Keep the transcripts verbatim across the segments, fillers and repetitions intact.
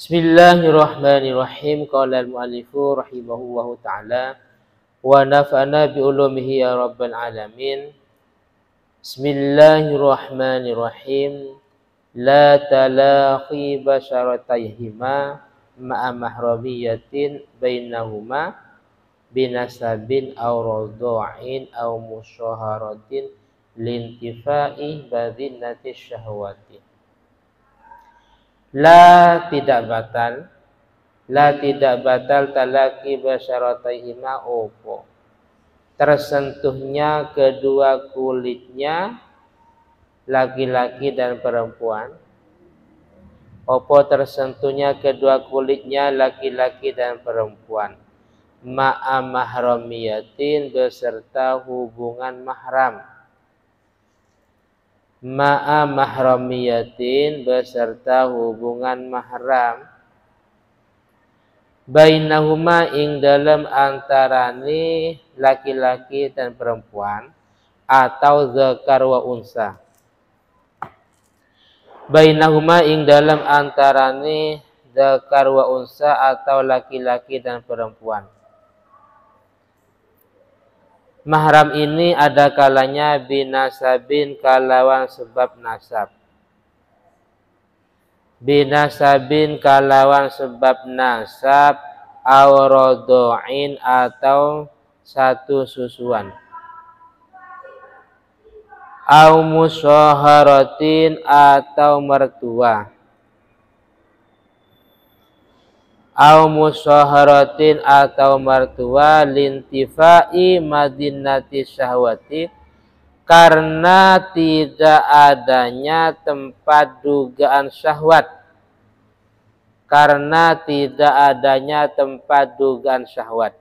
Bismillahirrahmanirrahim. Qala al-mu'allifu rahimahullahu ta'ala wa nafa'ana bi ulumihi ya rabbal alamin. Bismillahirrahmanirrahim. La talaqi basyaratayhima ma'a mahramiyatin bainahuma binasabin aw radha'in aw musyaharatin lintifa'i badhinati syahwati. La tidak batal, la tidak batal talaki basyarataihima opo tersentuhnya kedua kulitnya laki-laki dan perempuan. Opo tersentuhnya kedua kulitnya laki-laki dan perempuan ma'a mahramiyatin beserta hubungan mahram. Ma'a mahramiyatin beserta hubungan mahram bainahuma ing dalam antarane laki-laki dan perempuan atau zakar wa unsa. Bainahuma ing dalam antarane zakar wa unsa atau laki-laki dan perempuan. Mahram ini ada kalanya binasabin kalawan sebab nasab. Binasabin kalawan sebab nasab awrodo'in atau satu susuan. Aw musyaharatin atau mertua. Au musyaharatin atau mertua lintifai madinati syahwati karena tidak adanya tempat dugaan syahwat. Karena tidak adanya tempat dugaan syahwat.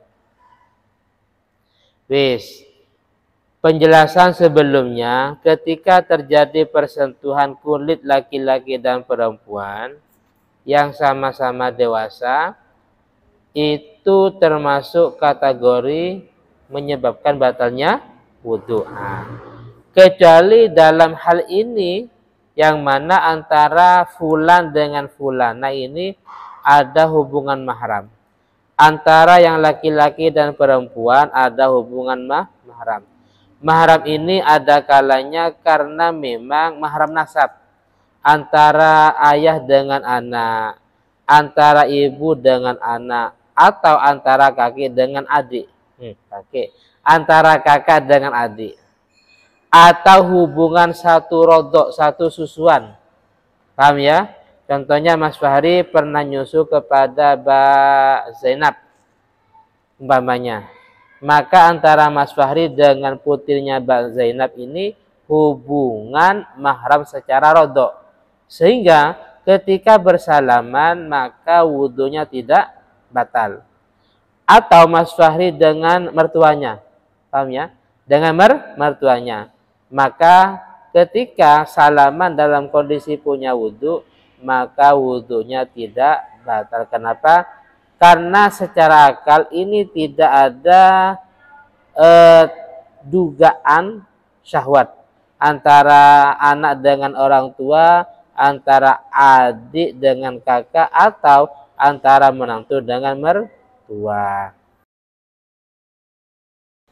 Wis. Penjelasan sebelumnya, ketika terjadi persentuhan kulit laki-laki dan perempuan yang sama-sama dewasa, itu termasuk kategori menyebabkan batalnya wudhu. Nah, kecuali dalam hal ini yang mana antara fulan dengan fulana ini ada hubungan mahram. Antara yang laki-laki dan perempuan ada hubungan mah mahram. Mahram ini ada kalanya karena memang mahram nasab. Antara ayah dengan anak, antara ibu dengan anak, atau antara kakek dengan adik. Hmm, kakek. Antara kakak dengan adik. Atau hubungan satu rodok, satu susuan. Paham ya? Contohnya Mas Fahri pernah nyusu kepada Mbak Zainab. Umpamanya. Maka antara Mas Fahri dengan putrinya Mbak Zainab ini hubungan mahram secara rodok. Sehingga ketika bersalaman maka wudhunya tidak batal. Atau Mas Fahri dengan mertuanya. Paham ya? Dengan mer mertuanya. Maka ketika salaman dalam kondisi punya wudhu, maka wudhunya tidak batal. Kenapa? Karena secara akal ini tidak ada eh, dugaan syahwat. Antara anak dengan orang tua, antara adik dengan kakak, atau antara menantu dengan mertua.